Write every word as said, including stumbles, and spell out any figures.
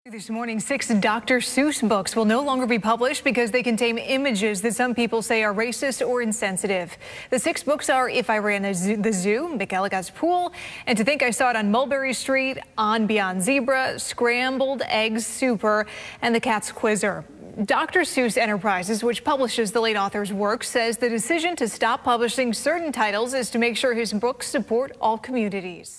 This morning, six Doctor Seuss books will no longer be published because they contain images that some people say are racist or insensitive. The six books are If I Ran a Zoo, the Zoo, McElligot's Pool, and To Think I Saw It on Mulberry Street, On Beyond Zebra, Scrambled Eggs Super, and The Cat's Quizzer. Doctor Seuss Enterprises, which publishes the late author's work, says the decision to stop publishing certain titles is to make sure his books support all communities.